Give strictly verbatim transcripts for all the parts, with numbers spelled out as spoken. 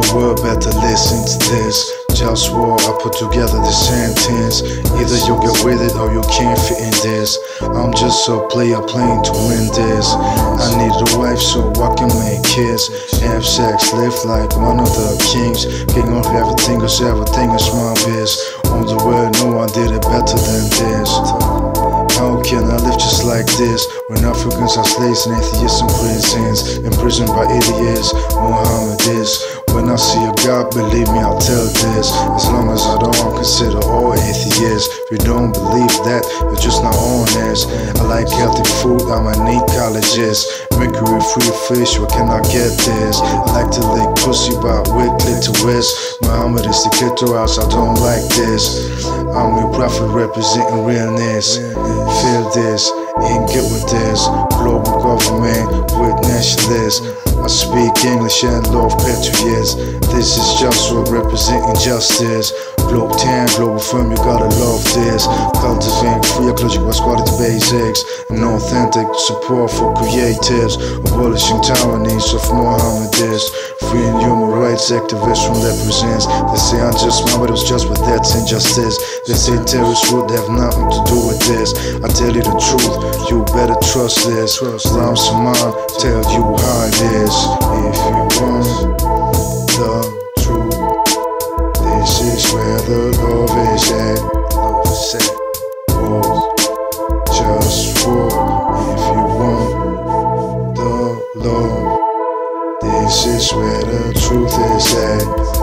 world better listen to this. Just what I put together the sentence. Either you get with it or you can't fit in this. I'm just a player playing to win this. I need a wife so I can make kids, have sex, live like one of the kings. King of everything, cause everything is my biz. On the world, no, I did it better than this. How can I live just like this when Africans are slaves and atheists in prisons, imprisoned by idiots? Muhammad is. When I see a God, believe me, I'll tell this. As long as I don't consider all atheists. If you don't believe that, you're just not honest. I like healthy food, I might need colleges. Mercury free fish, where can I get this? I like to lick pussy by with clitoris. Muhammad is the kid, or else I don't like this. I'm a prophet representing realness. Feel this, ain't get with this. Global government with nationalists. I speak English and love patriots. This is just what representing justice. Globe ten, global firm, you gotta love this. Cultivating free ecological quality basics and authentic support for creatives. Abolishing tyrannies of Mohammedists. Freeing human rights activists from represents. They say I'm just mine, but it was just with that's injustice. They say terrorists would have nothing to do with this. I tell you the truth, you better trust this. Rhymes of mine tell you how it is. If you want the truth, this is where the love is at. Love is at. Walk, just walk. If you want the love, this is where the truth is at.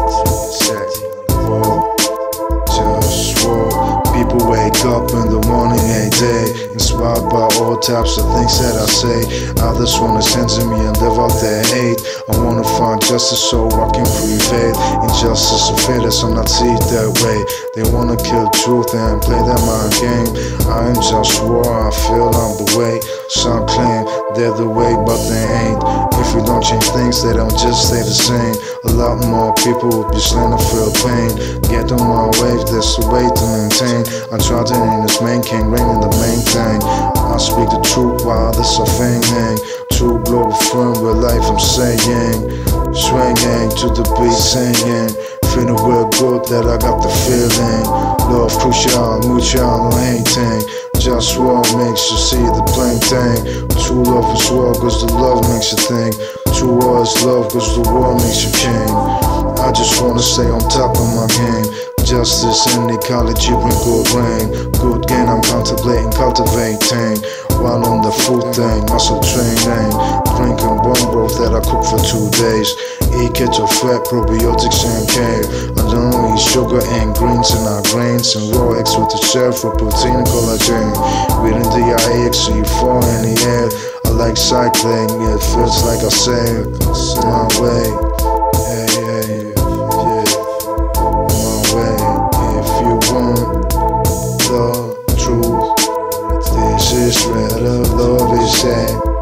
Walk, just walk. People wake up in the morning every day, inspired by all types of things that I say. Others wanna censor me and live out their hate. I wanna find justice so I can prevail. Injustice or fairness, I'm not see it that way. They wanna kill truth and play that mind game. I am just war, I feel I'm the way. Some claim they're the way, but they ain't. If we don't change things, they don't just stay the same. A lot more people will be slain to feel pain. Get on my wave, that's the way to maintain. I try to name this main king, reigning the main thing. I speak the truth while others are feigning. True global firm with life I'm saying. Swinging to the beat singing. Feeling real good that I got the feeling. Love crucial, mutual, no hating. Just what makes you see the plain thing. True love is war cause the love makes you think. True war is love cause the war makes you king. I just wanna stay on top of my game. Justice and ecology bring good rain. Good gain I'm contemplating, cultivating. While on the food thing, muscle training. Drinking one broth that I cook for two days. Eat keto fat, probiotics and cane. I don't eat sugar and greens and our grains. And raw eggs with the shell for protein and collagen. Reading the I X E four in the air. I like cycling, it feels like I sail my way. Hey, hey, yeah, my way. If you want the truth, this is where the love is at.